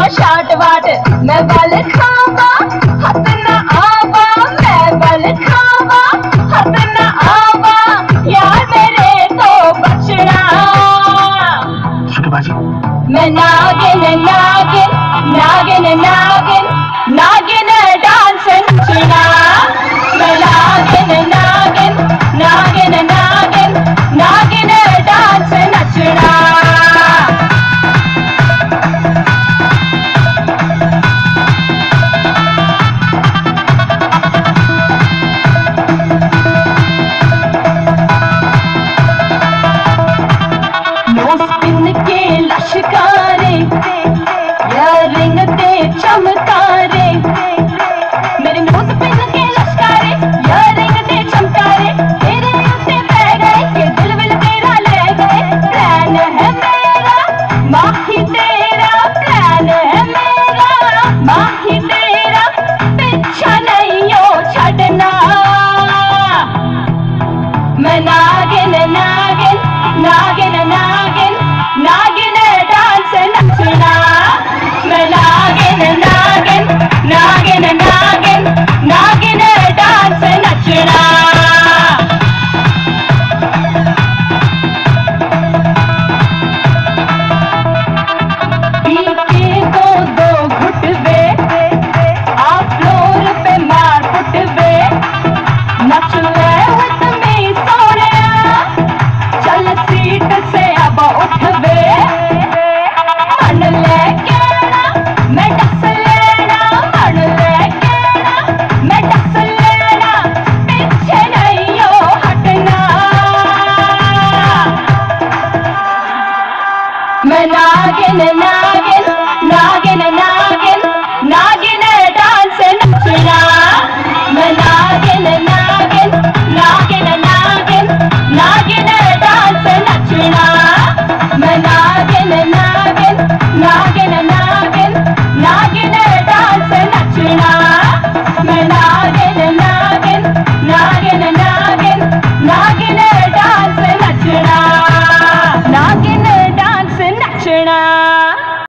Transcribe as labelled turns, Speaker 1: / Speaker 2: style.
Speaker 1: शाट वाट मैं बल खावा हथ न आवा मैं बल खावा हथ न आवा यार मेरे तो बचना मैं नागिन नागिन नागिन नागिन नागिन डांस नचना मैं नागिन नागिन नागिन